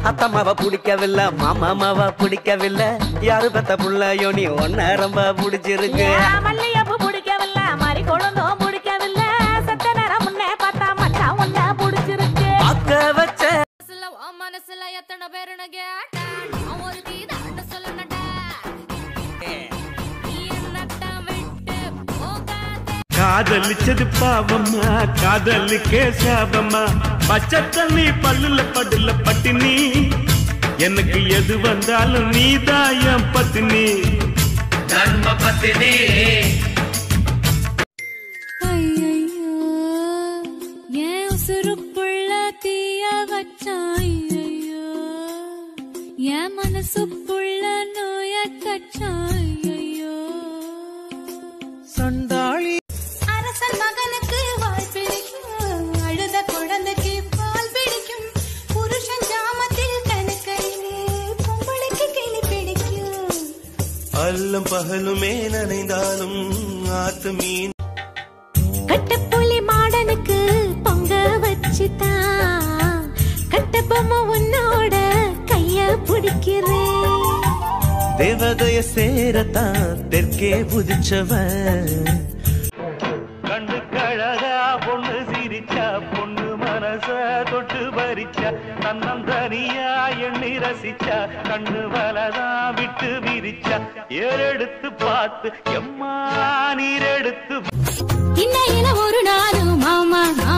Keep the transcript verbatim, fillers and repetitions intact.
அத்தம்மாவ பிடிக்கவில்லை, மாமா மாவா பிடிக்கவில்லை, யாரு பெத்த புள்ளையோ நீ ஒன்ன ரொம்ப பிடிச்சிருக்கு. மல்லியப்பு பிடிக்கவில்லை, மாதிரி கொழுந்தும் பிடிக்கவில்லை, சத்த நேரம் முன்னே பார்த்தா மச்சா ஒன்ன பிடிச்சிருக்கு. அக்க வச்ச மனசுல எத்தனை பேருன்னு கேட்ட ஒரு தீதாண்ட சொல்லனடா காதலிச்சது பாவம்மா, காதலுக்கே சாபம்மா, பச்சை தண்ணி பல்லுல படுல பட்டினி, எனக்கு எது வந்தாலும் நீதான் என் பத்தினி, தர்ம பத்தினி. ஐயையோ ஏன் உசுருக்குள்ள தீய வச்சான், ஐயையோ என் மனசுக்குள்ள நோய கச்சான், ஐயையோ. சண்டாளி அரசன் மகனுக்கு வாய் பிடிக்கும், அழுத குழந்தைக்கு பால் பிடிக்கும், புருஷன் ஜாமத்தில் கணக்கையிலே பொம்பளைக்கு கிளி பிடிக்கும். அல்லும் பகலுமே நனைந்தாலும் ஆத்து மீன். கட்டப்புலி மாடனுக்கு பொங்க வச்சுதான், கட்டபொம்மை உன்னோட கைய பிடிக்கிறேன். தேவதைய சேரத்தான் தெற்கே புதிச்சவன். கண்ணு கழகா பொண்ணு சிரிச்சா, பொண்ணு மனச தொட்டு பறிச்சா, தன்னம் தனியா எண்ணி ரசிச்சா, கண்ணு வலதா விட்டு விரிச்சா, ஏறெடுத்து பார்த்து எம்மா நீர் எடுத்து இன்னையில ஒரு நாளும் மாமா